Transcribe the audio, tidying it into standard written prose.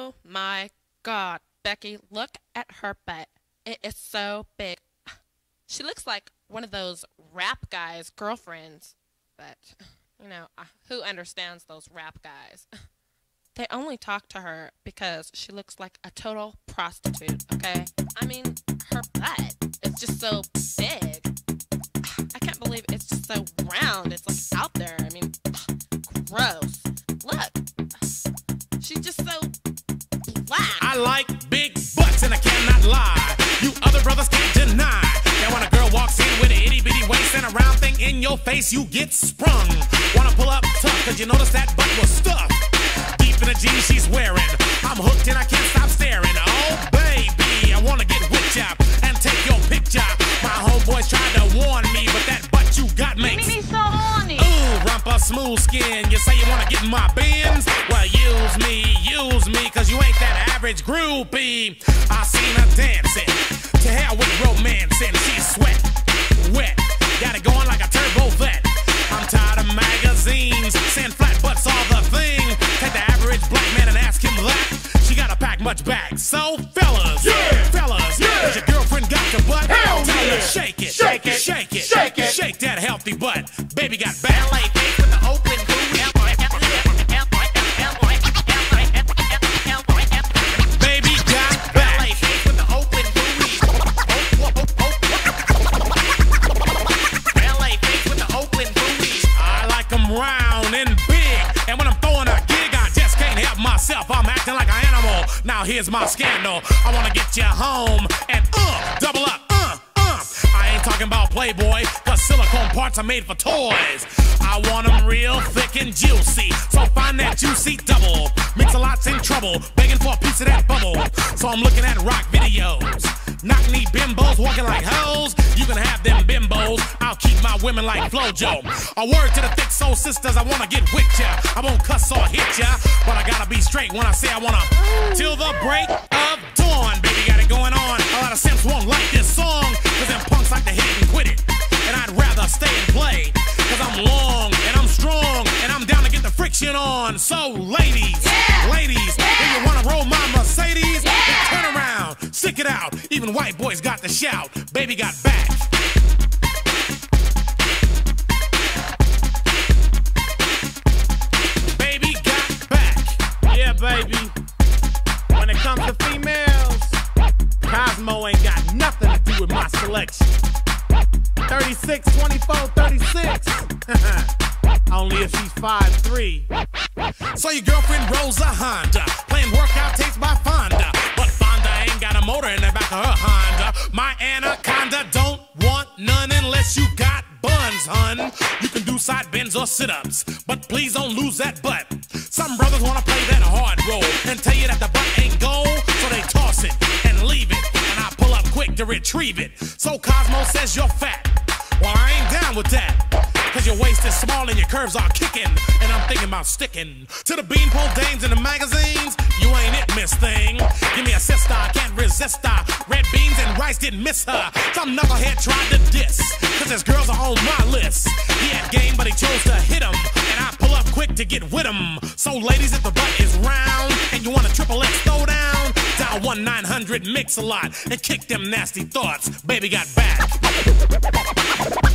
Oh my God, Becky, look at her butt. It is so big. She looks like one of those rap guys' girlfriends. But, who understands those rap guys? They only talk to her because she looks like a total prostitute, okay? I mean, her butt is just so big. I can't believe it's just so round. It's like out there. I mean, gross. Look. She's just so black. I like big butts and I cannot lie. You other brothers can't deny that when a girl walks in with an itty bitty waist and a round thing in your face, you get sprung. Wanna pull up tough cause you notice that butt was stuffed deep in the jeans she's wearing. I'm hooked and I can't stop staring. Oh baby, I wanna get with ya and take your picture. My homeboys tried to warn me, but that butt you got makes me so horny. Ooh, rumpa smooth skin. You say you wanna get in my bins? Well, use me, cause you ain't that average groupie. I seen her dancing, to hell with romancing. She's sweat, wet, got it going like a turbo vet. I'm tired of magazines, saying flat butts all the thing. Take the average black man and ask him that. She gotta pack much back. So fellas, has your girlfriend got the butt? Hell Tell yeah. her shake it, Shake it. shake it, Shake it. shake that healthy butt. Baby got back. LA face with the open booty. Baby got back. LA face with the open booty. LA face with the open booty. I like them round and big, and when I'm throwing a gig, I just can't help myself. I'm acting like an animal. Now here's my scandal. I wanna get you home and double up. I ain't talking about Playboy, cause silicone parts are made for toys. I want them real thick and juicy, so find that juicy double. Mix-a-lot's in trouble, begging for a piece of that bubble. So I'm looking at rock videos. Knock-knee bimbos walking like hoes. You can have them bimbos, I'll keep my women like Flojo. A word to the thick soul sisters, I wanna get with ya. I won't cuss or hit ya, but I gotta be straight when I say I wanna. Till the break of dawn, baby got it going on. A lot of simps won't like this song, cause them punks like to hit it and quit it. And I'd rather stay and play, cause I'm long and I'm strong and I'm down to get the friction on. So ladies, if you wanna roll my Mercedes, then turn around, stick it out. Even white boys got the shout. Baby got back. Baby got back. Yeah, baby. When it comes to females, Cosmo ain't got nothing to do with my selection. 36, 24, 36. Only if she's 5'3". So your girlfriend rolls a Honda, playing workout tapes by Fonda. But Fonda ain't got a motor in the back of her Honda. My anaconda don't want none unless you got buns, hun. You can do side bends or sit-ups, but please don't lose that butt. Some brothers wanna play that hard role and tell you that the butt ain't gold, so they toss it and leave it, and I pull up quick to retrieve it. So Cosmo says you're fat. Well, I ain't down with that, cause your waist is small and your curves are kicking, and I'm thinking about sticking to the beanpole dames in the magazines. You ain't it, miss thing. Give me a sister, I can't resist her. Red beans and rice didn't miss her. Some knucklehead tried to diss, cause his girls are on my list. He had game, but he chose to hit him, and I pull up quick to get with him. So ladies, if the butt is round and you want a triple X throwdown, dial 1-900-MIX-A-LOT and kick them nasty thoughts. Baby got back.